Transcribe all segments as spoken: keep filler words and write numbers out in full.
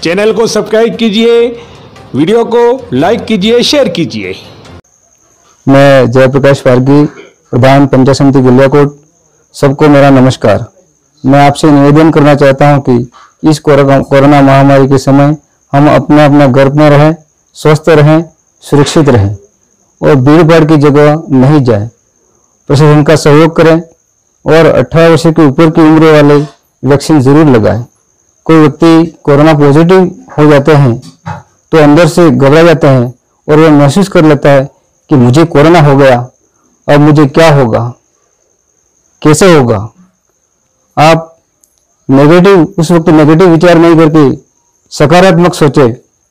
Channel को subscribe कीजिए, video को लाइक कीजिए, शेयर कीजिए। मैं जयप्रकाश फार्गी, प्रधान पंचायत समिति गिलियाकोट। सबको मेरा नमस्कार। मैं आपसे निवेदन करना चाहता हूं कि इस कोरोना महामारी के समय हम अपना अपना घर में रहें, स्वस्थ रहें, सुरक्षित रहें और भीड़ भाड़ की जगह नहीं जाएं। प्रशासन का सहयोग करें और अठारह वर्ष के ऊपर की उम्र वाले वैक्सीन जरूर लगाएं। कोई व्यक्ति कोरोना पॉजिटिव हो जाते हैं तो अंदर से घबरा जाते हैं और वह महसूस कर लेता है कि मुझे कोरोना हो गया, अब मुझे क्या होगा, कैसे होगा। आप नेगेटिव उस वक्त नेगेटिव विचार नहीं करके सकारात्मक सोचें।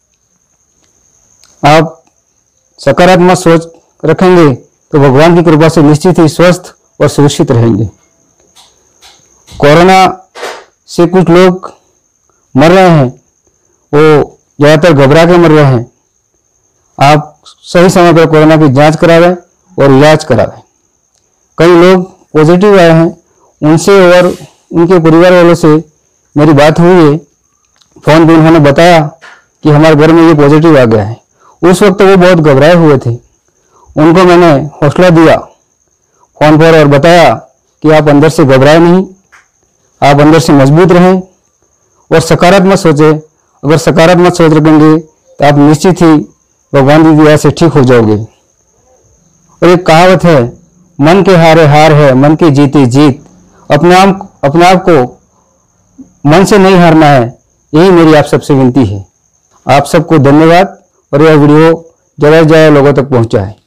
आप सकारात्मक सोच रखेंगे तो भगवान की कृपा से निश्चित ही स्वस्थ और सुरक्षित रहेंगे। कोरोना से कुछ लोग मर रहे हैं, वो ज्यादातर घबरा के मर रहे हैं। आप सही समय पर कोरोना की जांच करावें और इलाज करावें। कई लोग पॉजिटिव आए हैं, उनसे और उनके परिवार वालों से मेरी बात हुई है। फोन पर उन्होंने बताया कि हमारे घर में ये पॉजिटिव आ गया है। उस वक्त वो बहुत घबराए हुए थे। उनको मैंने हौसला दिया फोन पर और बताया कि आप अंदर से घबराए नहीं, आप अंदर से मजबूत रहें और सकारात्मक सोचें। अगर सकारात्मक सोच रखेंगे तो आप निश्चित ही भगवान की दया से ठीक हो जाओगे। और एक कहावत है, मन के हारे हार है, मन की जीती जीत। अपने आप अपने आप को मन से नहीं हारना है, यही मेरी आप सबसे विनती है। आप सबको धन्यवाद और यह वीडियो ज़्यादा से ज़्यादा लोगों तक पहुंचाएं।